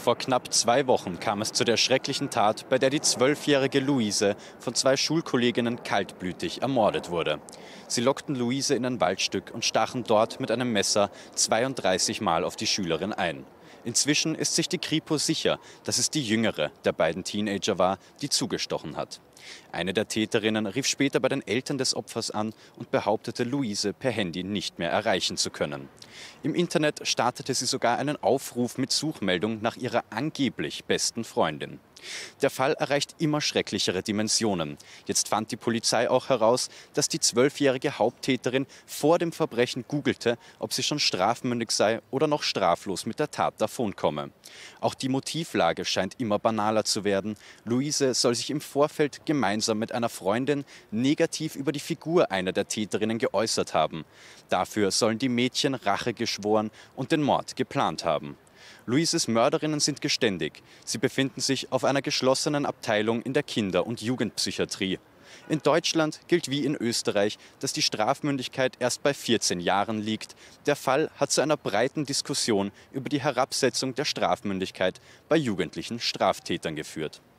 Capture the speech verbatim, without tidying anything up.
Vor knapp zwei Wochen kam es zu der schrecklichen Tat, bei der die zwölfjährige Luise von zwei Schulkolleginnen kaltblütig ermordet wurde. Sie lockten Luise in ein Waldstück und stachen dort mit einem Messer zweiunddreißig Mal auf die Schülerin ein. Inzwischen ist sich die Kripo sicher, dass es die jüngere der beiden Teenager war, die zugestochen hat. Eine der Täterinnen rief später bei den Eltern des Opfers an und behauptete, Luise per Handy nicht mehr erreichen zu können. Im Internet startete sie sogar einen Aufruf mit Suchmeldung nach ihrer angeblich besten Freundin. Der Fall erreicht immer schrecklichere Dimensionen. Jetzt fand die Polizei auch heraus, dass die zwölfjährige Haupttäterin vor dem Verbrechen googelte, ob sie schon strafmündig sei oder noch straflos mit der Tat davonkomme. Auch die Motivlage scheint immer banaler zu werden. Luise soll sich im Vorfeld gemeinsam mit einer Freundin negativ über die Figur einer der Täterinnen geäußert haben. Dafür sollen die Mädchen Rache geschworen und den Mord geplant haben. Luises Mörderinnen sind geständig. Sie befinden sich auf einer geschlossenen Abteilung in der Kinder- und Jugendpsychiatrie. In Deutschland gilt wie in Österreich, dass die Strafmündigkeit erst bei vierzehn Jahren liegt. Der Fall hat zu einer breiten Diskussion über die Herabsetzung der Strafmündigkeit bei jugendlichen Straftätern geführt.